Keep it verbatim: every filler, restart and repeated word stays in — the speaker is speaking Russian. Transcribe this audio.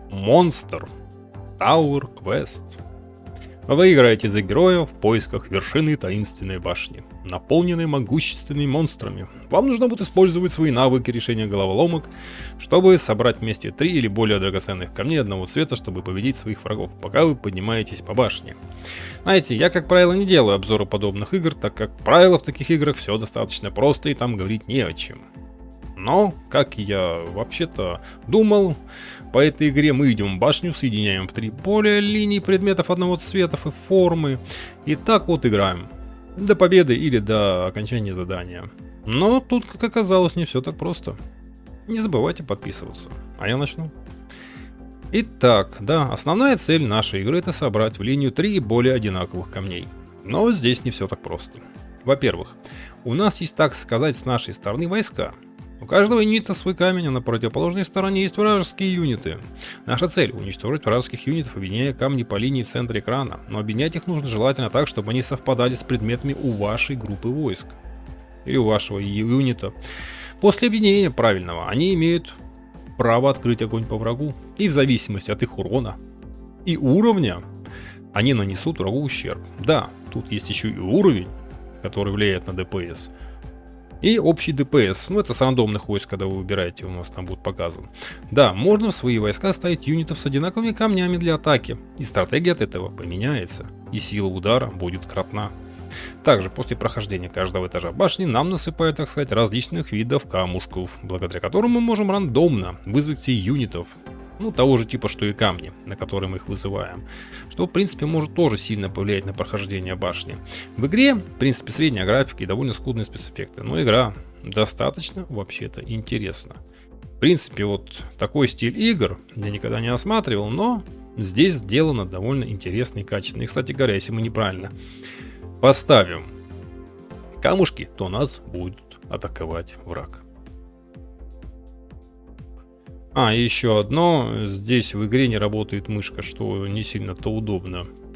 Monster Tower Quest. Вы играете за героя в поисках вершины таинственной башни, наполненной могущественными монстрами. Вам нужно будет использовать свои навыки решения головоломок, чтобы собрать вместе три или более драгоценных камней одного цвета, чтобы победить своих врагов, пока вы поднимаетесь по башне. Знаете, я, как правило, не делаю обзоры подобных игр, так как правило в таких играх все достаточно просто и там говорить не о чем. Но, как я вообще-то думал, по этой игре мы идем в башню, соединяем в три поля линий предметов одного цвета и формы, и так вот играем. До победы или до окончания задания. Но тут, как оказалось, не все так просто. Не забывайте подписываться. А я начну. Итак, да, основная цель нашей игры — это собрать в линию три и более одинаковых камней. Но здесь не все так просто. Во-первых, у нас есть, так сказать, с нашей стороны войска. У каждого юнита свой камень, а на противоположной стороне есть вражеские юниты. Наша цель — уничтожить вражеских юнитов, объединяя камни по линии в центре экрана. Но объединять их нужно желательно так, чтобы они совпадали с предметами у вашей группы войск. Или у вашего юнита. После объединения правильного они имеют право открыть огонь по врагу. И в зависимости от их урона и уровня они нанесут врагу ущерб. Да, тут есть еще и уровень, который влияет на ДПС. И общий ДПС, ну это с рандомных войск, когда вы выбираете, у нас там будет показан. Да, можно в свои войска ставить юнитов с одинаковыми камнями для атаки, и стратегия от этого поменяется, и сила удара будет кратна. Также после прохождения каждого этажа башни нам насыпают, так сказать, различных видов камушков, благодаря которым мы можем рандомно вызвать себе юнитов, ну того же типа, что и камни, на которые мы их вызываем, что в принципе может тоже сильно повлиять на прохождение башни. В игре, в принципе, средняя графика и довольно скудные спецэффекты, но игра достаточно вообще-то интересна. В принципе, вот такой стиль игр я никогда не осматривал, но здесь сделано довольно интересно и качественно. И, кстати говоря, если мы неправильно поставим камушки, то нас будет атаковать враг. А, и еще одно. Здесь в игре не работает мышка, что не сильно-то удобно.